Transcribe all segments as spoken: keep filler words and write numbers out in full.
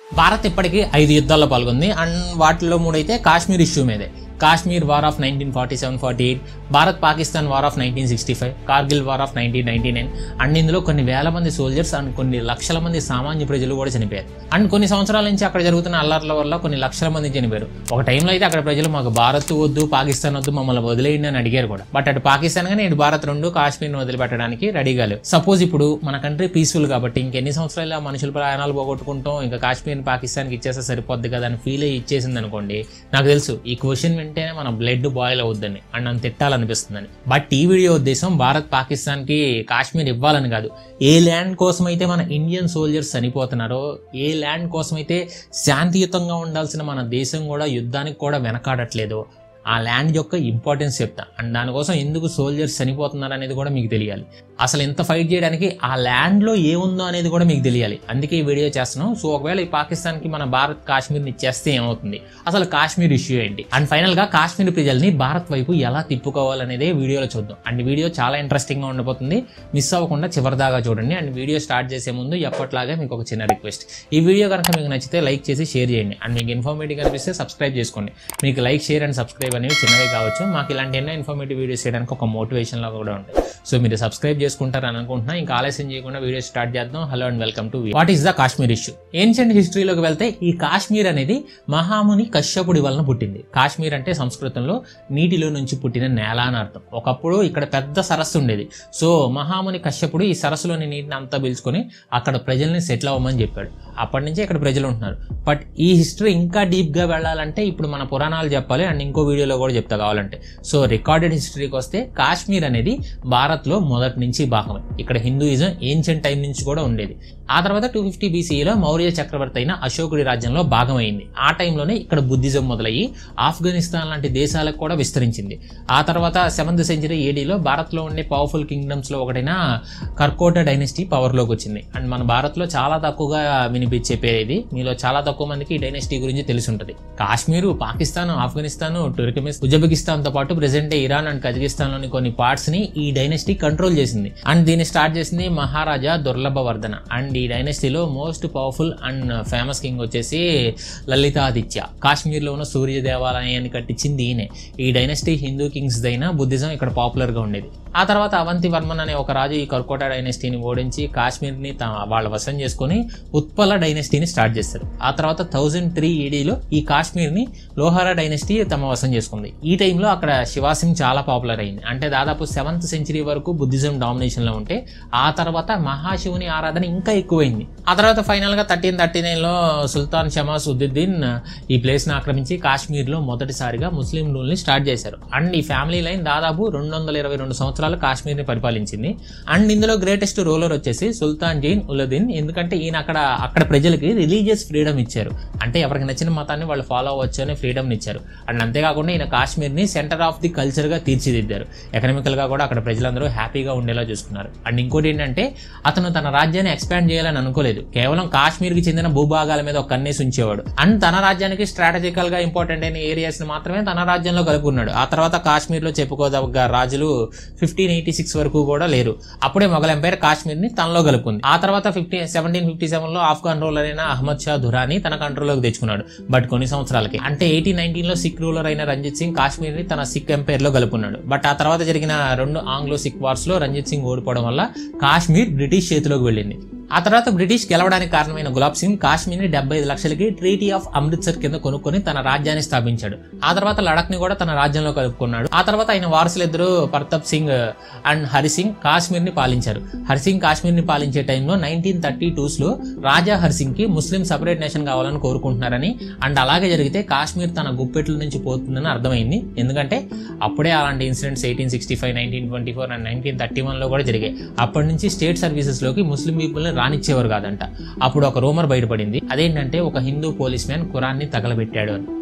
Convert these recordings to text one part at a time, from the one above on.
భారత్ ఇప్పటికీ ఐదు యుద్ధాల్లో పాల్గొంది అండ్ వాటిలో మూడైతే కాశ్మీర్ ఇష్యూ మీదే. Kashmir war of nineteen forty seven forty eight, Bharat Pakistan war of nineteen sixty five, Kargil war of nineteen ninety nine and ఇందులో కొన్ని వేల మంది సోల్జర్స్ అండ్ కొన్ని లక్షల మంది సామాన్య ప్రజలు కూడా చనిపోయారు. అండ్ కొన్ని సంవత్సరాల నుంచి అక్కడ జరుగుతున్న అల్లర్ల వల్ల కొన్ని లక్షల మంది చనిపోయారు. ఒక టైంలో అయితే అక్కడ ప్రజలు మాకు భారత్ వద్దు, పాకిస్తాన్ వద్దు, మమ్మల్ని వదిలేయండి అని అడిగారు కూడా. బట్ అటు పాకిస్తాన్ కానీ ఇటు భారత్ రెండు కాశ్మీర్ని వదిలిపెట్టడానికి రెడీగా లేవు. సపోజ్ ఇప్పుడు మన కంట్రీ పీస్ఫుల్ కాబట్టి ఇంకెన్ని సంవత్సరాలు మనుషుల ప్రాణాలు పోగొట్టుకుంటాం, ఇంకా కాశ్మీర్ పాకిస్తాన్కి ఇచ్చేస్తే సరిపోద్ది కదా అని ఫీల్ అయ్యి ఇచ్చేసింది అనుకోండి, నాకు తెలుసు ఈ క్వశ్చన్ వింటేనే మన బ్లడ్ బాయిల్ అవుద్దని అండ్ నన్ను తిట్టాలనిపిస్తుందని. బట్ ఈ వీడియో ఉద్దేశం భారత్ పాకిస్తాన్ కి కాశ్మీర్ ఇవ్వాలని కాదు. ఏ ల్యాండ్ కోసం అయితే మన ఇండియన్ సోల్జర్స్ చనిపోతున్నారో, ఏ ల్యాండ్ కోసం అయితే శాంతియుతంగా ఉండాల్సిన మన దేశం కూడా యుద్ధానికి కూడా వెనకాడట్లేదో ఆ ల్యాండ్ యొక్క ఇంపార్టెన్స్ చెప్తా. అండ్ దానికోసం ఎందుకు సోల్జర్స్ చనిపోతున్నారు అనేది కూడా మీకు తెలియాలి. అసలు ఎంత ఫైట్ చేయడానికి ఆ ల్యాండ్లో ఏముందో అనేది కూడా మీకు తెలియాలి. అందుకే ఈ వీడియో చేస్తున్నాం. సో ఒకవేళ ఈ పాకిస్తాన్కి మన భారత్ కాశ్మీర్ని ఇచ్చేస్తే ఏమవుతుంది, అసలు కాశ్మీర్ ఇష్యూ ఏంటి, అండ్ ఫైనల్గా కాశ్మీర్ ప్రజల్ని భారత్ వైపు ఎలా తిప్పుకోవాలనేదే వీడియోలో చూద్దాం. అండ్ వీడియో చాలా ఇంట్రెస్టింగ్గా ఉండబోతుంది. మిస్ అవ్వకుండా చివరిదాకా చూడండి. అండ్ వీడియో స్టార్ట్ చేసే ముందు ఎప్పట్లాగే మీకు ఒక చిన్న రిక్వెస్ట్, ఈ వీడియో కనుక మీకు నచ్చితే లైక్ చేసి షేర్ చేయండి. అండ్ మీకు ఇన్ఫర్మేటివ్ కనిపిస్తే సబ్స్క్రైబ్ చేసుకోండి. మీకు లైక్, షేర్ అండ్ సబ్స్క్రైబ్ అనేవి చిన్నవి కావచ్చు, మాకు ఇలాంటి ఎన్నో ఇన్ఫర్మేటివ్ వీడియోస్ చేయడానికి ఒక మోటివేషన్ లాగా కూడా ఉంటాయి. సో మీరు సబ్స్క్రైబ్ చేసుకుంటారని అనుకుంటున్నా. ఇంకా ఆలస్యం చేయకుండా వీడియో స్టార్ట్ చేద్దాం. Hello and welcome to what is the Kashmir issue. Ancient హిస్టరీలోకి వెళ్తే ఈ కాశ్మీర్ అనేది మహాముని కశ్యపుడి వలన పుట్టింది. కాశ్మీర్ అంటే సంస్కృతంలో నీటిలో నుంచి పుట్టిన నేల అని అర్థం. ఒకప్పుడు ఇక్కడ పెద్ద సరస్సు ఉండేది. సో మహాముని కశ్యపుడు ఈ సరస్సులోని నీటిని అంతా పీల్చుకొని అక్కడ ప్రజల్ని సెటిల్ అవ్వమని చెప్పాడు. అప్పటి నుంచే ఇక్కడ ప్రజలు ఉంటున్నారు. బట్ ఈ హిస్టరీ ఇంకా డీప్ గా వెళ్ళాలంటే ఇప్పుడు మన పురాణాలు చెప్పాలి. అండ్ ఇంకో వీడియోలో కూడా చెప్తా కావాలంటే. సో రికార్డెడ్ హిస్టరీకి వస్తే కాశ్మీర్ అనేది భారత్ లో మొదటి నుంచి భాగమే. ఇక్కడ హిందూయిజం ఏన్షియంట్ టైం నుంచి కూడా ఉండేది. ఆ తర్వాత టూ ఫిఫ్టీ బీసీలో మౌర్య చక్రవర్తి అయిన అశోకుడి రాజ్యంలో భాగమైంది. ఆ టైంలోనే ఇక్కడ బుద్ధిజం మొదలయ్యి ఆఫ్ఘనిస్తాన్ లాంటి దేశాలకు కూడా విస్తరించింది. ఆ తర్వాత సెవెంత్ సెంచరీ ఏడీలో భారత్ లో ఉండే పవర్ఫుల్ కింగ్డమ్స్ లో ఒకటైన కర్కోట డైనెస్టీ పవర్ లోకి వచ్చింది. అండ్ మన భారత్ లో చాలా తక్కువగా వినిపించే పేరు ఇది. మీలో చాలా తక్కువ మందికి ఈ డైనెస్టీ గురించి తెలిసి ఉంటుంది. కాశ్మీర్, పాకిస్తాన్, ఆఫ్ఘనిస్తాన్, టుర్కమిస్, ఉజ్బెకిస్తాన్ తో పాటు ప్రెసెంట్ ఇరాన్ అండ్ కజకిస్తాన్ లోని కొన్ని పార్ట్స్ ని ఈ డైనెస్టీ కంట్రోల్ చేసింది. అండ్ దీన్ని స్టార్ట్ చేసింది మహారాజా దుర్లభవర్ధన. అండ్ ఈ డైనెస్టీలో most powerful and famous king వచ్చేసి లలితాదిత్య. కాశ్మీర్ లో ఉన్న సూర్య దేవాలయాన్ని కట్టించింది ఈయనే. ఈ డైనెస్టీ హిందూ కింగ్స్ దైన బుద్ధిజం ఇక్కడ పాపులర్ గా ఉండేది. ఆ తర్వాత అవంతి వర్మన్ అనే ఒక రాజు ఈ కర్కోట డైనెస్టీని ఓడించి కాశ్మీర్ ని వాళ్ళ వశం చేసుకుని ఉత్పల డైనెస్టీని స్టార్ట్ చేస్తారు. ఆ తర్వాత థౌజండ్ త్రీ ఏడీలో ఈ కాశ్మీర్ ని లోహారా డైనెస్టీ తమ వశం చేసుకుంది. ఈ టైంలో అక్కడ శివాసింగ్ చాలా పాపులర్ అయింది. అంటే దాదాపు సెవెంత్ సెంచరీ వరకు బుద్ధిజం డామినేషన్ లో ఉంటే ఆ తర్వాత మహాశివుని ఆరాధన ఇంకా ఎక్కువైంది. ఆ తర్వాత ఫైనల్ గా థర్టీన్ థర్టీ నైన్ లో సుల్తాన్ షమాస్ ఉద్దుద్దీన్ ఈ ప్లేస్ ని ఆక్రమించి కాశ్మీర్ లో మొదటిసారిగా ముస్లిం రూల్ ని స్టార్ట్ చేశారు. అండ్ ఈ ఫ్యామిలీ లైన్ దాదాపు రెండు వందల ఇరవై రెండు సంవత్సరాలు కాశ్మీర్ ని పరిపాలించింది. అండ్ ఇందులో గ్రేటెస్ట్ రూలర్ వచ్చేసి సుల్తాన్ జైన్ ఉలద్దీన్. ఎందుకంటే ఈయన అక్కడ అక్కడ ప్రజలకి రిలీజియస్ ఫ్రీడమ్ ఇచ్చారు. అంటే ఎవరికి నచ్చిన మతాన్ని వాళ్ళు ఫాలో అవ్వచ్చు అని ఫ్రీడమ్ ఇచ్చారు. అండ్ అంతేకాకుండా ఈయన కాశ్మీర్ ని సెంటర్ ఆఫ్ ది కల్చర్ గా తీర్చిదిద్దారు. ఎకనామికల్ గా కూడా అక్కడ ప్రజలందరూ హ్యాపీగా ఉండేలా చూసుకున్నారు. అండ్ ఇంకోటి ఏంటంటే అతను తన రాజ్యాన్ని ఎక్స్పాండ్ చేయాలని అనుకోలేదు. కేవలం కాశ్మీర్ కి చెందిన భూభాగాల మీద ఒక కన్నేసి ఉంచేవాడు. అండ్ తన రాజ్యానికి స్ట్రాటజికల్ గా ఇంపార్టెంట్ అయిన ఏరియాస్ ని మాత్రమే తన రాజ్యంలో కలుపుకున్నాడు. ఆ తర్వాత కాశ్మీర్ లో చెప్పుకోదగ్గ రాజులు ఫిఫ్టీన్ ఎయిటీ సిక్స్ వరకు కూడా లేరు. అప్పుడే మొఘల్ ఎంపైర్ కాశ్మీర్ ని తనలో కలుపుకుంది. ఆ తర్వాత ఫిఫ్టీ సెవెంటీన్ ఫిఫ్టీ సెవెన్ లో ఆఫ్ఘన్ రూలర్ అయిన అహ్మద్ షా దురాని తన కంట్రోల్లోకి తెచ్చుకున్నాడు. బట్ కొన్ని సంవత్సరాలకి అంటే ఎయిటీన్ నైన్టీన్ లో సిక్ రూలర్ అయిన రంజిత్ సింగ్ కాశ్మీర్ ని తన సిక్ ఎంపైర్ లో కలుపుకున్నాడు. బట్ ఆ తర్వాత జరిగిన రెండు ఆంగ్లో సిక్ వార్స్ లో రంజిత్ సింగ్ ఓడిపోవడం వల్ల కాశ్మీర్ బ్రిటిష్ చేతిలోకి వెళ్ళింది. ఆ తర్వాత బ్రిటిష్ గెలవడానికి కారణమైన గులాబ్ సింగ్ కాశ్మీర్ ని డెబ్బై ఐదు లక్షలకి ట్రీటీ ఆఫ్ అమృత్సర్ కింద కొనుక్కొని తన రాజ్యాన్ని స్థాపించాడు. ఆ తర్వాత లడక్ ని కూడా తన రాజ్యంలో కలుపుకున్నాడు. ఆ తర్వాత ఆయన వారసులు ఇద్దరు ప్రతాప్ సింగ్ అండ్ హరిసింగ్ కాశ్మీర్ ని పాలించారు. హరిసింగ్ కాశ్మీర్ ని పాలించే టైంలో నైన్టీన్ థర్టీ టూస్ లో రాజా హరిసింగ్ కి ముస్లిం సపరేట్ నేషన్ కావాలని కోరుకుంటున్నారని అండ్ అలాగే జరిగితే కాశ్మీర్ తన గుప్పెట్ల నుంచి పోతుందని అర్థమైంది. ఎందుకంటే అప్పుడే అలాంటి incidents eighteen sixty five nineteen twenty four and nineteen thirty one లో కూడా జరిగాయి. అప్పటి నుంచి స్టేట్ సర్వీసెస్ లోకి ముస్లిం పీపుల్ రానిచ్చేవారు కాదంట. అప్పుడు ఒక రూమర్ బయటపడింది. అదేంటంటే ఒక హిందూ పోలీస్ మ్యాన్ ఖురాన్ ని తగలబెట్టాడు అని.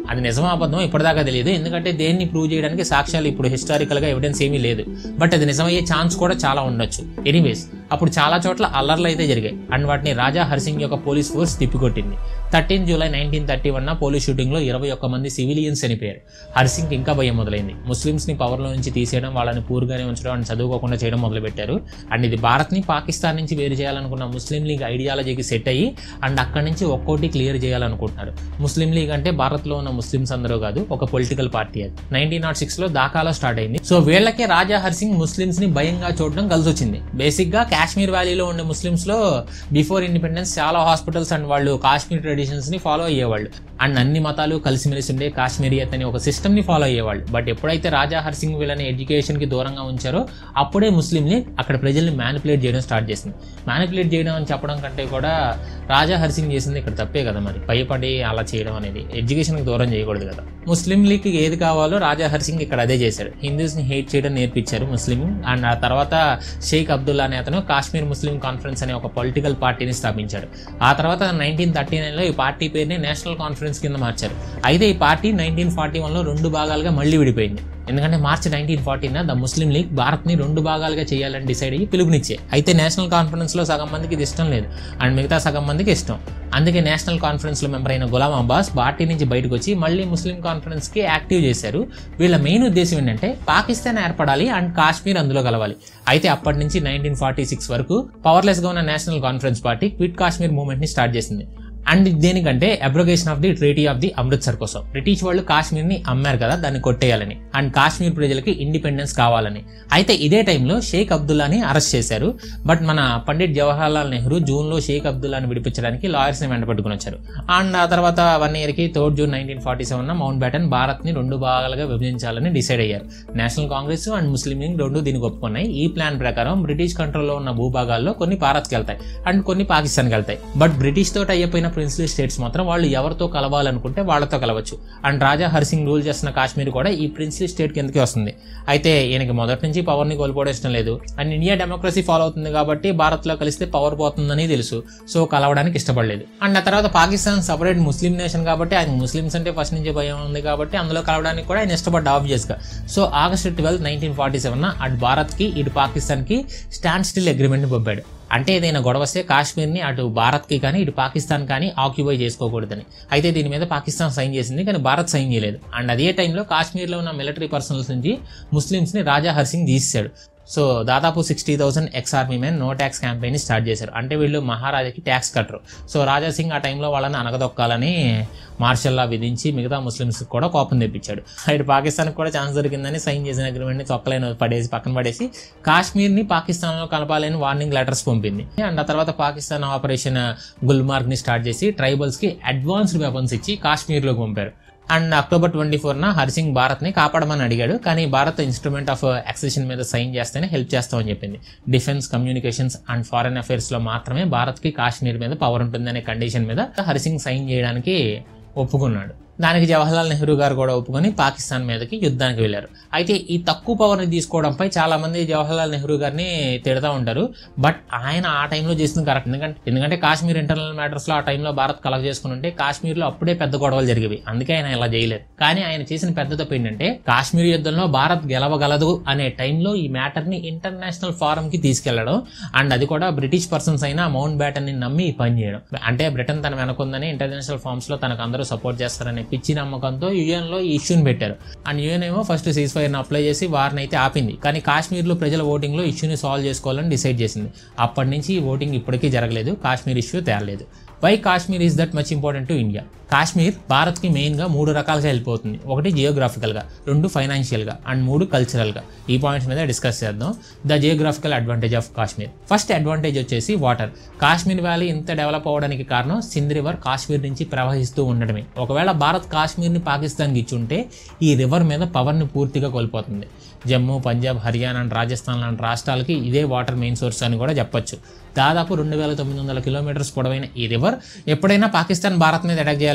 అది నిజమా అబద్ధం ఇప్పటిదాకా తెలియదు, ఎందుకంటే దేన్ని ప్రూవ్ చేయడానికి సాక్ష్యాలు ఇప్పుడు హిస్టారికల్గా ఎవిడెన్స్ ఏమీ లేదు. బట్ అది నిజమయ్యే ఛాన్స్ కూడా చాలా ఉండొచ్చు. ఎనీవేస్, అప్పుడు చాలా చోట్ల అల్లర్లు అయితే జరిగాయి అండ్ వాటిని రాజా హరిసింగ్ యొక్క పోలీస్ ఫోర్స్ తిప్పికొట్టింది. Thirteen July nineteen thirty one police షూటింగ్లో ఇరవై ఒక్క మంది సివిలియన్స్ చనిపోయారు. హరిసింగ్ ఇంకా భయం మొదలైంది. ముస్లిమ్స్ని పవర్లో నుంచి తీసేయడం, వాళ్ళని పూర్గానే ఉంచడం అండ్ చదువుకోకుండా చేయడం మొదలుపెట్టారు. అండ్ ఇది భారత్ని పాకిస్తాన్ నుంచి వేరు చేయాలనుకున్న ముస్లిం లీగ్ ఐడియాలజీకి సెట్ అయ్యి అండ్ అక్కడి నుంచి ఒక్కోటి క్లియర్ చేయాలనుకుంటున్నారు. ముస్లిం లీగ్ అంటే భారత్లో ఉన్న ముస్లిమ్స్ అందరూ కాదు, ఒక పొలిటికల్ పార్టీ. అది నైన్టీన్ నాట్ సిక్స్ లో దాకాలో స్టార్ట్ అయింది. సో వీళ్ళకే రాజా హరిసింగ్ ముస్లిమ్స్ ని భయంగా చూడడం కలిసి వచ్చింది. బేసిక్ గా కాశ్మీర్ వ్యాలీలో ఉండే ముస్లిమ్స్ లో బిఫోర్ ఇండిపెండెన్స్ చాలా హాస్పిటల్స్ అండ్ వాళ్ళు కాశ్మీర్ ట్రెడిషన్స్ ని ఫాలో అయ్యేవాళ్ళు అండ్ అన్ని మతాలు కలిసిమెలిసి ఉండే కాశ్మీరియత్ అనే ఒక సిస్టమ్ ని ఫాలో అయ్యేవాళ్ళు. బట్ ఎప్పుడైతే రాజా హరిసింగ్ వీళ్ళని ఎడ్యుకేషన్ కి దూరంగా ఉంచారో అప్పుడే ముస్లింని అక్కడ ప్రజల్ని మ్యానిపులేట్ చేయడం స్టార్ట్ చేసింది. మ్యానిపులేట్ చేయడం అని చెప్పడం కంటే కూడా రాజా హరిసింగ్ చేసింది ఇక్కడ తప్పే కదా, మరి భయపడి అలా చేయడం అనేది ఎడ్యుకేషన్ కి దూరం చేయకూడదు కదా. ముస్లిం లీగ్ ఏది కావాలో రాజా హరిసింగ్ ఇక్కడ అదే చేశాడు. హిందూస్ ని హేట్ చేయడం నేర్పించారు ముస్లిం. అండ్ ఆ తర్వాత షేక్ అబ్దుల్లా అనే అతను కాశ్మీర్ ముస్లిం కాన్ఫరెన్స్ అనే ఒక పొలిటికల్ పార్టీని స్థాపించాడు. ఆ తర్వాత నైన్టీన్ థర్టీ నైన్ లో ఈ పార్టీ పేరుని నేషనల్ కాన్ఫరెన్స్ కింద మార్చారు. అయితే ఈ పార్టీ నైన్టీన్ ఫార్టీ వన్ లో రెండు భాగాలుగా మళ్ళీ విడిపోయింది. ఎందుకంటే March nineteen forty the Muslim League Bharat ని రెండు భాగాలుగా చేయాలని డిసైడ్ అయ్యి పిలుపునిచ్చే. అయితే నేషనల్ కాన్ఫరెన్స్ లో సగం మందికి ఇది ఇష్టం లేదు అండ్ మిగతా సగం మందికి ఇష్టం. అందుకే నేషనల్ కాన్ఫరెన్స్ లో మెంబర్ అయిన గులాం అబ్బాస్ పార్టీ నుంచి బయటకు వచ్చి మళ్ళీ ముస్లిం కాన్ఫరెన్స్ కి యాక్టివ్ చేశారు. వీళ్ళ మెయిన్ ఉద్దేశం ఏంటంటే పాకిస్తాన్ ఏర్పడాలి అండ్ కాశ్మీర్ అందులో కలవాలి. అయితే అప్పటి నుంచి నైన్టీన్ ఫార్టీ సిక్స్ వరకు పవర్లెస్ గా ఉన్న National Conference party quit Kashmir movement ని స్టార్ట్ చేసింది. అండ్ దేనికంటే abrogation of the treaty of the Amritsar కోసం. బ్రిటిష్ వాళ్ళు కాశ్మీర్ ని అమ్మారు కదా, దాన్ని కొట్టేయాలని అండ్ కాశ్మీర్ ప్రజలకి ఇండిపెండెన్స్ కావాలని. అయితే ఇదే టైంలో షేక్ అబ్దుల్లాని అరెస్ట్ చేశారు. బట్ మన పండిట్ జవహర్లాల్ నెహ్రూ జూన్ లో షేక్ అబ్దుల్లాని విడిపించడానికి లాయర్స్ ని వెంట పెట్టుకుని వచ్చారు. అండ్ ఆ తర్వాత వన్ ఇయర్ కి third June nineteen forty seven Mountbatten Bharat ని రెండు భాగాలుగా విభజించాలని డిసైడ్ అయ్యారు. National Congress and Muslim League రెండు దీనికి ఒప్పుకున్నాయి. ఈ ప్లాన్ ప్రకారం బ్రిటిష్ కంట్రోల్లో ఉన్న భూభాగాల్లో కొన్ని భారత్కి వెళ్తాయి అండ్ కొన్ని పాకిస్తాన్కి వెళ్తాయి. బట్ బ్రిటిష్ తోటి అయిపోయిన ప్రిన్స్లీ స్టేట్స్ మాత్రం వాళ్ళు ఎవరితో కలవాలనుకుంటే వాళ్ళతో కలవచ్చు. అండ్ రాజా హరిసింగ్ రూల్ చేస్తున్న కాశ్మీర్ కూడా ఈ ప్రిన్స్లీ స్టేట్ కిందకి వస్తుంది. అయితే ఈయనకి మొదటి నుంచి పవర్ ని కోల్పోవడం ఇష్టం లేదు అండ్ ఇండియా డెమోక్రసీ ఫాలో అవుతుంది కాబట్టి భారత్ లో కలిస్తే పవర్ పోతుందని తెలుసు. సో కలవడానికి ఇష్టపడలేదు. అండ్ ఆ తర్వాత పాకిస్తాన్ సపరేట్ ముస్లిం నేషన్ కాబట్టి ఆయన ముస్లిమ్స్ అంటే ఫస్ట్ నుంచి భయం ఉంది కాబట్టి అందులో కలవడానికి కూడా ఆయన ఇష్టపడ్డ ఆబ్వియస్ గా. So August twelfth nineteen forty seven అటు భారత్ కి ఇటు పాకిస్తాన్ కి స్టాండ్ స్టిల్ అగ్రిమెంట్ ని పంపాడు. అంటే ఏదైనా గొడవ వస్తే కాశ్మీర్ని అటు భారత్కి కానీ ఇటు పాకిస్తాన్ కానీ ఆక్యుపై చేసుకోకూడదని. అయితే దీని మీద పాకిస్తాన్ సైన్ చేసింది కానీ భారత్ సైన్ చేయలేదు. అండ్ అదే టైంలో కాశ్మీర్లో ఉన్న మిలిటరీ పర్సనల్స్ నుంచి ముస్లిమ్స్ని రాజా హరిసింగ్ తీసేశాడు. సో దాదాపు sixty thousand ex army men no tax campaign start చేశారు. అంటే వీళ్ళు మహారాజాకి ట్యాక్స్ కట్టరు. సో రాజా సింగ్ ఆ టైంలో వాళ్ళని అనగదొక్కాలని మార్షల్ లా విధించి మిగతా ముస్లిమ్స్ కూడా కోపం తెప్పించాడు. ఇటు పాకిస్తాన్కి కూడా ఛాన్స్ దొరికిందని సైన్ చేసిన అగ్రిమెంట్ని తొక్కలేని పడేసి పక్కన పడేసి కాశ్మీర్ని పాకిస్తాన్లో కలపాలని వార్నింగ్ లెటర్స్ పంపింది. అండ్ ఆ తర్వాత పాకిస్తాన్ ఆపరేషన్ గుల్మార్గ్ ని స్టార్ట్ చేసి ట్రైబల్స్ కి అడ్వాన్స్డ్ వెపన్స్ ఇచ్చి కాశ్మీర్లోకి పంపారు. అండ్ అక్టోబర్ ట్వంటీ ఫోర్ న హరిసింగ్ భారత్ ని కాపాడమని అడిగాడు. కానీ భారత్ ఇన్స్ట్రుమెంట్ ఆఫ్ యాక్సెషన్ మీద సైన్ చేస్తేనే హెల్ప్ చేస్తామని చెప్పింది. Defence, communications and foreign affairs లో మాత్రమే భారత్ కి కాశ్మీర్ మీద పవర్ ఉంటుందనే కండిషన్ మీద హరిసింగ్ సైన్ చేయడానికి ఒప్పుకున్నాడు. దానికి జవహర్లాల్ నెహ్రూ గారు కూడా ఒప్పుకొని పాకిస్తాన్ మీదకి యుద్ధానికి వెళ్ళారు. అయితే ఈ తక్కువ పవర్ని తీసుకోవడంపై చాలా మంది జవహర్లాల్ నెహ్రూ గారిని తిడతా ఉంటారు. బట్ ఆయన ఆ టైంలో చేసింది కరెక్ట్. ఎందుకంటే ఎందుకంటే కాశ్మీర్ ఇంటర్నల్ మ్యాటర్స్ లో ఆ టైంలో భారత్ కలెక్ట్ చేసుకుని ఉంటే కాశ్మీర్లో అప్పుడే పెద్ద గొడవలు జరిగేవి. అందుకే ఆయన ఇలా చేయలేదు. కానీ ఆయన చేసిన పెద్ద తప్పు ఏంటంటే కాశ్మీర్ యుద్ధంలో భారత్ గెలవగలదు అనే టైంలో ఈ మ్యాటర్ ని ఇంటర్నేషనల్ ఫారం కి తీసుకెళ్లడం అండ్ అది కూడా బ్రిటిష్ పర్సన్స్ అయినా మౌంట్ బ్యాటన్ ని నమ్మి పని చేయడం. అంటే బ్రిటన్ తన వెనకుందని ఇంటర్నేషనల్ ఫార్మ్స్ లో తనకు అందరూ సపోర్ట్ చేస్తారని పిచ్చి నమ్మకంతో యుఎన్ లో ఈ ఇష్యూని పెట్టారు. అండ్ యుఎన్ ఏమో ఫస్ట్ సీజ్ ఫైర్ ని అప్లై చేసి వారిని అయితే ఆపింది. కానీ కాశ్మీర్ లో ప్రజల ఓటింగ్ లో ఇష్యూని సాల్వ్ చేసుకోవాలని డిసైడ్ చేసింది. అప్పటి నుంచి ఈ ఓటింగ్ ఇప్పటికీ జరగలేదు. కాశ్మీర్ ఇష్యూ తేరలేదు. Why Kashmir is that much important to India? Kashmir Bharat కి మెయిన్ గా మూడు రకాలుగా వెళ్ళిపోతుంది. ఒకటి జియోగ్రాఫికల్ గా, రెండు ఫైనాన్షియల్ గా అండ్ మూడు కల్చరల్ గా. ఈ పాయింట్స్ మీద డిస్కస్ చేద్దాం. The geographical advantage of Kashmir. First advantage వచ్చేసి వాటర్. కాశ్మీర్ వ్యాలీ ఇంత డెవలప్ అవ్వడానికి కారణం సింధ్ రివర్ కాశ్మీర్ నుంచి ప్రవహిస్తూ ఉండడమే. ఒకవేళ భారత్ కాశ్మీర్ ని పాకిస్తాన్కి ఇచ్చుంటే ఈ రివర్ మీద పవర్ ని పూర్తిగా కోల్పోతుంది. జమ్మూ, పంజాబ్, హర్యానా అండ్ రాజస్థాన్ లాంటి రాష్ట్రాలకి ఇదే వాటర్ మెయిన్ సోర్స్ అని కూడా చెప్పొచ్చు. దాదాపు రెండు వేల తొమ్మిది వందల కిలోమీటర్స్ పొడవైన ఈ రివర్ ఎప్పుడైనా పాకిస్తాన్ భారత్ మీద అటాక్ చేయాలని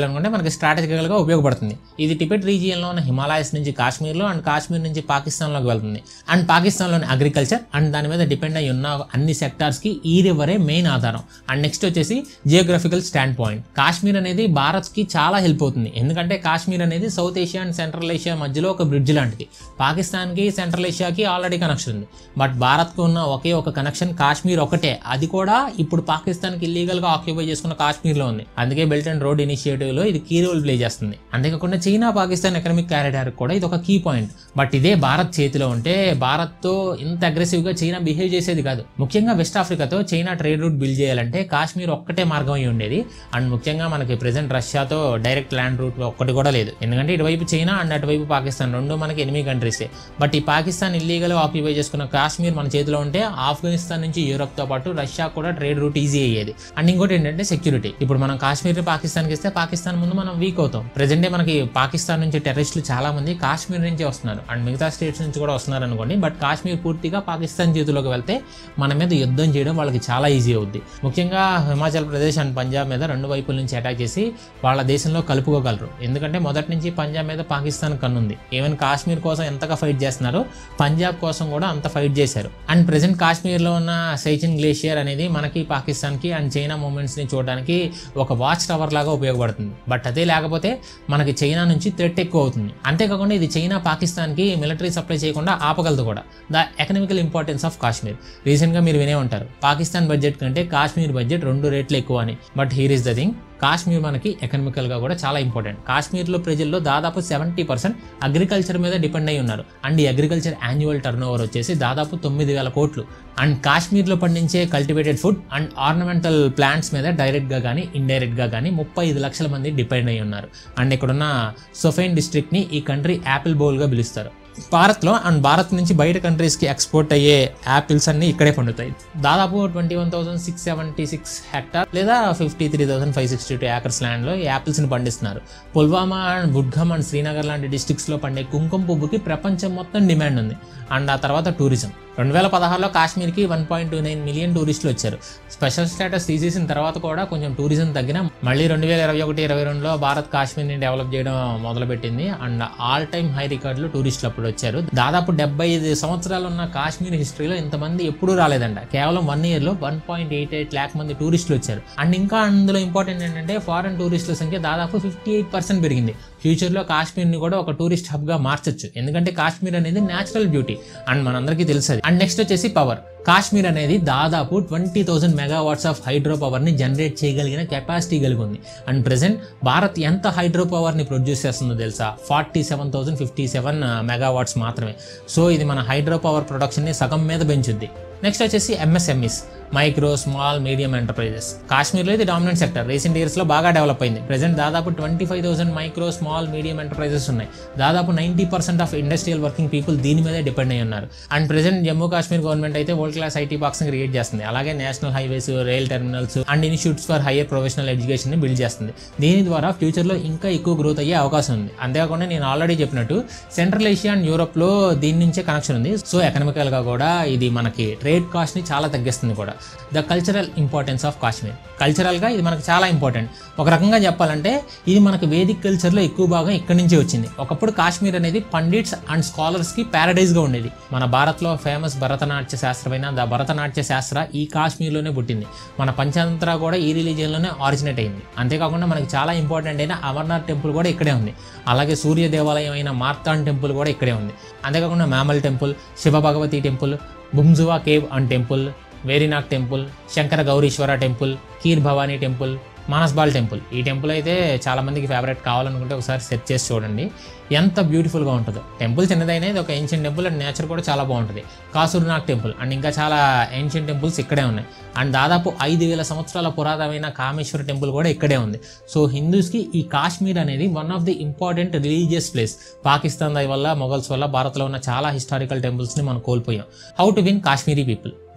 చేయాలనుకుంటే మనకి స్ట్రాటజికల్గా ఉపయోగపడుతుంది. ఇది టిబెట్ రీజియన్లో ఉన్న హిమాలయస్ నుంచి కాశ్మీర్లో అండ్ కాశ్మీర్ నుంచి పాకిస్తాన్లోకి వెళ్తుంది. అండ్ పాకిస్తాన్లోని అగ్రికల్చర్ అండ్ దాని మీద డిపెండ్ అయి ఉన్న అన్ని సెక్టార్స్కి ఈ రివరే మెయిన్ ఆధారం. అండ్ నెక్స్ట్ వచ్చేసి జియోగ్రఫికల్ స్టాండ్ పాయింట్. కాశ్మీర్ అనేది భారత్కి చాలా హెల్ప్ అవుతుంది. ఎందుకంటే కాశ్మీర్ అనేది South Asia and Central Asia మధ్యలో ఒక బ్రిడ్జ్ లాంటిది. పాకిస్తాన్కి సెంట్రల్ ఏషియాకి ఆల్రెడీ కనెక్షన్ ఉంది. బట్ భారత్కు ఉన్న ఒకే ఒక కనెక్షన్ కాశ్మీర్ ఒకటే. అది కూడా ఇప్పుడు పాకిస్తాన్కి ఇల్లీగల్గా ఆక్యుపై చేసుకున్న కాశ్మీర్లో ఉంది. అందుకే బెల్ట్ అండ్ రోడ్ ఇనిషియేటివ్లో ఇది కీ రోల్ ప్లే చేస్తుంది. అంతేకాకుండా చైనా పాకిస్తాన్ ఎకనామిక్ కారిడార్ కూడా ఇది ఒక కీ పాయింట్. బట్ ఇదే భారత్ చేతిలో ఉంటే భారత్తో ఇంత అగ్రెసివ్గా చైనా బిహేవ్ చేసేది కాదు. ముఖ్యంగా వెస్ట్ ఆఫ్రికాతో చైనా ట్రేడ్ రూట్ బిల్డ్ చేయాలంటే కాశ్మీర్ ఒక్కటే మార్గం అయి ఉండేది. అండ్ ముఖ్యంగా మనకి ప్రెసెంట్ రష్యాతో డైరెక్ట్ ల్యాండ్ రూట్ ఒక్కటి కూడా లేదు. ఎందుకంటే ఇటువైపు చైనా అండ్ అటువైపు పాకిస్తాన్ రెండు మనకి ఎనిమిది కంట్రీసే. బట్ ఈ పాకిస్తాన్ ఇల్లీగల్గా ఆక్యుపై చేసుకున్న కాశ్మీర్ మన చేతిలో ఉంటే ఆఫ్ఘనిస్తాన్ నుంచి యూరోప్తో పాటు రష్యా కూడా ట్రేడ్ రూట్ ఈజీ అయ్యేది. అండ్ ఇంకోటి ఏంటంటే సెక్యూరిటీ. ఇప్పుడు మనం కాశ్మీర్ పాకిస్తాన్కి ఇస్తే పాకిస్తాన్ ముందు మనం వీక్ అవుతాం. ప్రెజెంటే మనకి పాకిస్తాన్ నుంచి టెర్రరిస్టులు చాలా మంది కాశ్మీర్ నుంచి వస్తున్నారు అండ్ మిగతా స్టేట్స్ నుంచి కూడా వస్తున్నారు అనుకోండి. బట్ కాశ్మీర్ పూర్తిగా పాకిస్తాన్ చేతిలోకి వెళ్తే మన మీద యుద్ధం చేయడం వాళ్ళకి చాలా ఈజీ అవుద్ది. ముఖ్యంగా హిమాచల్ ప్రదేశ్ అండ్ పంజాబ్ మీద రెండు వైపుల నుంచి అటాక్ చేసి వాళ్ళ దేశంలో కలుపుకోగలరు. ఎందుకంటే మొదటి నుంచి పంజాబ్ మీద పాకిస్తాన్ కన్నుంది. ఈవెన్ కాశ్మీర్ కోసం ఎంతగా ఫైట్ చేస్తున్నారో పంజాబ్ కోసం కూడా అంత ఫైట్ చేశారు. అండ్ ప్రెసెంట్ కాశ్మీర్లో ఉన్న సైచిన్ గ్లేషియర్ అనేది మనకి పాకిస్తాన్కి అండ్ చైనా మూమెంట్స్ని చూడడానికి ఒక వాచ్ టవర్ లాగా ఉపయోగపడుతుంది. బట్ అదే లేకపోతే మనకి చైనా నుంచి థ్రెట్ ఎక్కువ అవుతుంది. అంతేకాకుండా ఇది చైనా పాకిస్తాన్కి మిలిటరీ సప్లై చేయకుండా ఆపగలదు కూడా. The economical importance of Kashmir. రీసెంట్గా మీరు వినే ఉంటారు పాకిస్తాన్ బడ్జెట్ కంటే కాశ్మీర్ బడ్జెట్ రెండు రేట్లు ఎక్కువ అని. But here is the thing, Kashmir మనకి ఎకనామికల్గా కూడా చాలా ఇంపార్టెంట్. కాశ్మీర్లో ప్రజల్లో దాదాపు సెవెంటీ పర్సెంట్ అగ్రికల్చర్ మీద డిపెండ్ అయి ఉన్నారు. అండ్ ఈ అగ్రికల్చర్ యాన్యువల్ టర్న్ ఓవర్ వచ్చేసి దాదాపు తొమ్మిది వేల కోట్లు. అండ్ కాశ్మీర్లో పండించే cultivated food and ornamental plants మీద డైరెక్ట్గా కానీ ఇండైరెక్ట్గా కానీ ముప్పై ఐదు లక్షల మంది డిపెండ్ అయి ఉన్నారు. అండ్ ఇక్కడున్న సొఫైన్ డిస్ట్రిక్ట్ని ఈ కంట్రీ యాపిల్ బౌల్గా పిలుస్తారు. భారత్లో అండ్ భారత్ నుంచి బయట కంట్రీస్కి ఎక్స్పోర్ట్ అయ్యే యాపిల్స్ అన్ని ఇక్కడే పండుతాయి. దాదాపు twenty one thousand six seventy six hectare లేదా fifty three thousand five sixty two acres ల్యాండ్లో ఈ యాపిల్స్ని పండిస్తున్నారు. పుల్వామా అండ్ బుడ్గమ్ అండ్ శ్రీనగర్ లాంటి డిస్ట్రిక్ట్స్లో పండే కుంకుమ పువ్వుకి ప్రపంచం మొత్తం డిమాండ్ ఉంది. అండ్ ఆ తర్వాత టూరిజం. రెండు వేల పదహారులో కాశ్మీర్కి one point two nine million టూరిస్టులు వచ్చారు. స్పెషల్ స్టేటస్ తీసేసిన తర్వాత కూడా కొంచెం టూరిజం తగ్గిన మళ్ళీ రెండు వేల ఇరవై ఒకటి ఇరవై రెండులో భారత్ కాశ్మీర్ని డెవలప్ చేయడం మొదలుపెట్టింది. అండ్ ఆల్ టైమ్ హై రికార్డులు టూరిస్టులు అప్పుడు వచ్చారు. దాదాపు డెబ్బై ఐదు సంవత్సరాలు ఉన్న కాశ్మీర్ హిస్టరీలో ఇంతమంది ఎప్పుడూ రాలేదంట. కేవలం వన్ ఇయర్లో one point eight eight lakh మంది టూరిస్టులు వచ్చారు. అండ్ ఇంకా అందులో ఇంపార్టెంట్ ఏంటంటే ఫారెన్ టూరిస్టుల సంఖ్య దాదాపు ఫిఫ్టీ ఎయిట్ పర్సెంట్ పెరిగింది. ఫ్యూచర్లో కాశ్మీర్ని కూడా ఒక టూరిస్ట్ హబ్గా మార్చొచ్చు. ఎందుకంటే కాశ్మీర్ అనేది న్యాచురల్ బ్యూటీ అండ్ మనందరికీ తెలుసు. అండ్ నెక్స్ట్ వచ్చేసి పవర్. కాశ్మీర్ అనేది దాదాపు twenty thousand megawatts of hydro పవర్ని జనరేట్ చేయగలిగిన కెపాసిటీ కలిగి ఉంది. అండ్ ప్రెసెంట్ భారత్ ఎంత హైడ్రో పవర్ని ప్రొడ్యూస్ చేస్తుందో తెలుసా? Forty seven thousand fifty seven megawatts మాత్రమే. సో ఇది మన హైడ్రో పవర్ ప్రొడక్షన్ని సగం మీద పెంచుద్ది. నెక్స్ట్ వచ్చేసి MSMEs, micro small medium enterprises. కాశ్మీర్లో ఇది డామినెంట్ సెక్టర్. రీసెంట్ ఇయర్స్లో బాగా డెవలప్ అయింది. ప్రెసెంట్ దాదాపు twenty five thousand micro small medium enterprises ఉన్నాయి. దాదాపు ninety percent of industrial working people దీని మీదే డిపెండ్ అయి ఉన్నారు. And present Jammu Kashmir government అయితే వరల్డ్ క్లాస్ ఐటీ పార్క్స్ని క్రియేట్ చేస్తుంది. అలాగే national highways, rail terminals and institutes for higher professional ఎడ్యుకేషన్ని బిల్డ్ చేస్తుంది. దీని ద్వారా ఫ్యూచర్లో ఇంకా ఎక్కువ గ్రోత్ అయ్యే అవకాశం ఉంది. అంతేకాకుండా నేను ఆల్రెడీ చెప్పినట్టు సెంట్రల్ ఏషియా అండ్ యూరోప్లో దీని నుంచే కనెక్షన్ ఉంది. సో ఎకనామికల్గా కూడా ఇది మనకి ట్రేడ్ కాస్ట్ని చాలా తగ్గిస్తుంది కూడా. The cultural importance of Kashmir. కల్చరల్గా ఇది మనకు చాలా ఇంపార్టెంట్. ఒక రకంగా చెప్పాలంటే ఇది మనకు వేదిక్ కల్చర్లో ఎక్కువ భాగం ఇక్కడి నుంచి వచ్చింది. ఒకప్పుడు కాశ్మీర్ అనేది పండిట్స్ అండ్ స్కాలర్స్కి ప్యారడైజ్గా ఉండేది. మన భారత్లో ఫేమస్ భరతనాట్య శాస్త్రమైన ద భరతనాట్య శాస్త్ర ఈ కాశ్మీర్లోనే పుట్టింది. మన పంచతంత్ర కూడా ఈ రిలీజియన్లోనే ఆరిజినేట్ అయింది. అంతేకాకుండా మనకి చాలా ఇంపార్టెంట్ అయిన అమర్నాథ్ టెంపుల్ కూడా ఇక్కడే ఉంది. అలాగే సూర్య దేవాలయం అయిన మార్తాండ్ టెంపుల్ కూడా ఇక్కడే ఉంది. అంతేకాకుండా Mamal temple, Shiva Bhagavati temple, Bumzuva cave and temple, Verinag temple, Shankara Gaurishwara temple, Kheer Bhavani temple, Manasbal temple. ఈ టెంపుల్ అయితే చాలామందికి ఫేవరెట్. కావాలనుకుంటే ఒకసారి సెర్చ్ చేసి చూడండి ఎంత బ్యూటిఫుల్గా ఉంటుందో. టెంపుల్ చిన్నదైనా ఇది ఒక ఏన్షియన్ టెంపుల్ అండ్ నేచర్ కూడా చాలా బాగుంటుంది. కాసూర్నాగ్ టెంపుల్ అండ్ ఇంకా చాలా ఏన్షియన్ టెంపుల్స్ ఇక్కడే ఉన్నాయి. అండ్ దాదాపు ఐదు వేల సంవత్సరాల పురాతనమైన కామేశ్వర టెంపుల్ కూడా ఇక్కడే ఉంది. సో హిందూస్కి ఈ కాశ్మీర్ అనేది one of the important religious place. Pakistan దయ వల్ల, మొఘల్స్ వల్ల భారత్లో ఉన్న చాలా హిస్టారికల్ టెంపుల్స్ని మనం కోల్పోయాం. How to win Kashmiri people.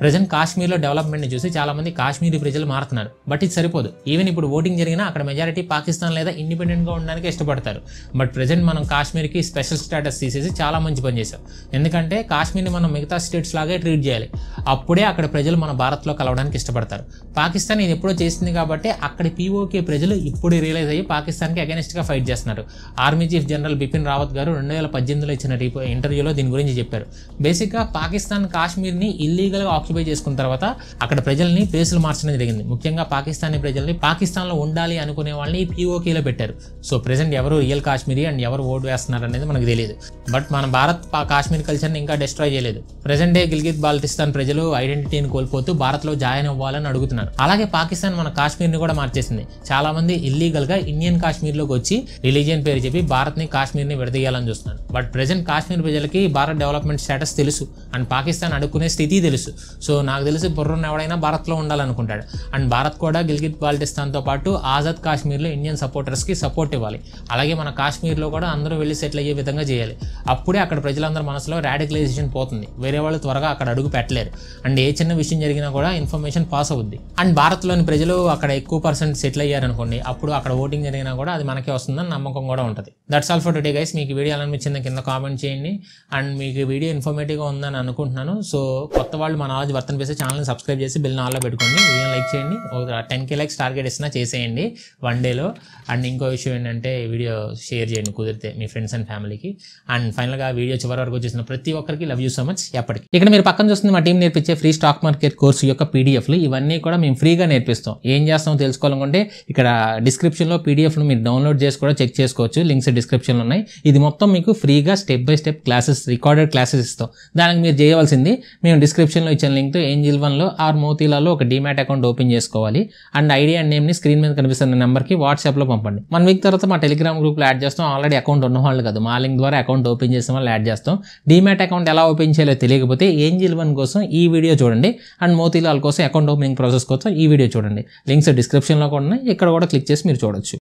Present కాశ్మీర్లో డెవలప్మెంట్ని చూసి చాలా మంది కాశ్మీరీ ప్రజలు మారుతున్నారు. బట్ ఇది సరిపోదు. ఈవెన్ ఇప్పుడు ఓటింగ్ జరిగినా అక్కడ మెజారిటీ పాకిస్తాన్ లేదా ఇండిపెండెంట్గా ఉండడానికి ఇష్టపడతారు. బట్ ప్రజెంట్ మనం కాశ్మీర్కి స్పెషల్ స్టేటస్ తీసేసి చాలా మంచి పని చేశాం. ఎందుకంటే కాశ్మీర్ని మనం మిగతా స్టేట్స్ లాగే ట్రీట్ చేయాలి. అప్పుడే అక్కడ ప్రజలు మన భారత్లో కలవడానికి ఇష్టపడతారు. పాకిస్తాన్ ఇది ఎప్పుడో చేసింది కాబట్టి అక్కడి పీఓకే ప్రజలు ఇప్పుడు రియలైజ్ అయ్యి పాకిస్తాన్కి అగెనిస్ట్గా ఫైట్ చేస్తున్నారు. Army chief general Bipin Rawat garu రెండు వేల పద్దెనిమిదిలో ఇచ్చిన ఇంటర్వ్యూలో దీని గురించి చెప్పారు. బేసిక్గా పాకిస్తాన్ కాశ్మీర్ని ఇల్లీగల్గా ఆక్యుపై చేసుకున్న తర్వాత అక్కడ ప్రజల్ని ప్లేసులు మార్చడం జరిగింది. ముఖ్యంగా పాకిస్తానీ ప్రజల్ని పాకిస్తాన్లో ఉండాలి అనుకునే వాళ్ళని పీఓకేలో పెట్టారు. సో ప్రెజెంట్ ఎవరు రియల్ కాశ్మీరీ అండ్ ఎవరు ఓటు వేస్తున్నారు అనేది మనకు తెలియదు. బట్ మన భారత్ కాశ్మీర్ కల్చర్ని ఇంకా డిస్ట్రాయ్ చేయలేదు. ప్రెజెంట్ డే గిల్గిత్ బాల్టిస్తాన్ ప్రజలు ఐడెంటిటీని కోల్పోతూ భారత్లో జాయిన్ అవ్వాలని అడుగుతున్నారు. అలాగే పాకిస్తాన్ మన కాశ్మీర్ని కూడా మార్చేసింది. చాలా మంది ఇల్లీగల్గా ఇండియన్ కాశ్మీర్లోకి వచ్చి రిలీజియన్ పేరు చెప్పి భారత్ని కాశ్మీర్ని విడదీయాలని చూస్తున్నారు. బట్ ప్రెజెంట్ కాశ్మీర్ ప్రజలకి భారత్ డెవలప్మెంట్ స్టేటస్ తెలుసు అండ్ పాకిస్తాన్ అడుక్కునే స్థితి తెలుసు. సో నాకు తెలిసి బుర్రన్న ఎవడైనా భారత్లో ఉండాలనుకుంటాడు. అండ్ భారత్ కూడా గిల్గిత్ బాల్టిస్తాన్తో పాటు ఆజాద్ కాశ్మీర్లో ఇండియన్ సపోర్టర్స్కి సపోర్ట్ ఇవ్వాలి. అలాగే మన కాశ్మీర్లో కూడా అందరూ వెళ్ళి సెటిల్ అయ్యే విధంగా చేయాలి. అప్పుడే అక్కడ ప్రజలందరి మనసులో రాడికలైజేషన్ పోతుంది. వేరే వాళ్ళు త్వరగా అక్కడ అడుగు పెట్టలేరు. అండ్ ఏ చిన్న విషయం జరిగినా కూడా ఇన్ఫర్మేషన్ పాస్ అవుద్ది. అండ్ భారత్లోని ప్రజలు అక్కడ ఎక్కువ పర్సెంట్ సెటిల్ అయ్యారనుకోండి, అప్పుడు అక్కడ ఓటింగ్ జరిగినా కూడా అది మనకే వస్తుందని నమ్మకం కూడా ఉంటుంది. That's all for today guys. మీకు వీడియో ఎలా అనిపించింది కింద కామెంట్ చేయండి. అండ్ మీకు వీడియో ఇన్ఫర్మేటివ్గా ఉందని అనుకుంటున్నాను. సో కొత్త వాళ్ళు మన నాలెడ్జ్ వర్తన్ చేసి ఛానల్ని సబ్స్క్రైబ్ చేసి బిల్ ఆన్లో పెట్టుకోండి. వీడియో లైక్ చేయండి. ఒక టెన్ కే లైక్స్ టార్గెట్ ఇస్తున్నా చేసేయండి వన్ డేలో. అండ్ ఇంకో విషయం ఏంటంటే వీడియో షేర్ చేయండి కుదిరితే మీ ఫ్రెండ్స్ అండ్ ఫ్యామిలీకి. అండ్ ఫైనల్గా వీడియో చివరి వరకు చూసిన ప్రతి ఒక్కరికి లవ్ యూ సో మచ్. ఎప్పటికీ ఇక్కడ మీరు పక్కన చూస్తుంది మా టీం నేర్పించే ఫ్రీ స్టాక్ మార్కెట్ కోర్సు యొక్క పీడిఎఫ్లు. ఇవన్నీ కూడా మేము ఫ్రీగా నేర్పిస్తాం. ఏం చేస్తామో తెలుసుకోవాలనుకుంటే ఇక్కడ డిస్క్రిప్షన్లో పీడిఎఫ్ను మీరు డౌన్లోడ్ చేసి కూడా చెక్ చేసుకోవచ్చు. లింక్స్ డిస్క్రిప్షన్లో ఉన్నాయి. ఇది మొత్తం మీకు ఫ్రీగా step by step classes, recorded classes ఇస్తాం. దానికి మీరు చేయవలసింది మేము డిస్క్రిప్షన్లో ఇచ్చిన లింక్తో ఏంజిల్ వన్లో ఆర్ మోతీలాలో ఒక డీమ్యాట్ అకౌంట్ ఓపెన్ చేసుకోవాలి. అండ్ ఐడి అండ్ నేమ్ని స్క్రీన్ మీద కనిపిస్తున్న నెంబర్కి వాట్సాప్లో పంపండి. వన్ వీక్ తర్వాత మా టెలిగ్రామ్ గ్రూప్లో యాడ్ చేస్తాం. ఆల్రెడీ అకౌంట్ ఉన్న వాళ్ళు కాదు, మా లింక్ ద్వారా అకౌంట్ ఓపెన్ చేసిన వాళ్ళు యాడ్ చేస్తాం. డీమ్యాట్ అకౌంట్ ఎలా ఓపెన్ చేయాలో తెలియకపోతే ఏంజిల్ వన్ కోసం ఈ వీడియో చూడండి. అండ్ మోతీలాల్ కోసం అకౌంట్ ఓపెనింగ్ ప్రాసెస్ కోసం ఈ వీడియో చూడండి. లింక్స్ డిస్క్రిప్షన్లో కూడా ఉన్నాయి. ఇక్కడ కూడా క్లిక్ చేసి మీరు చూడొచ్చు.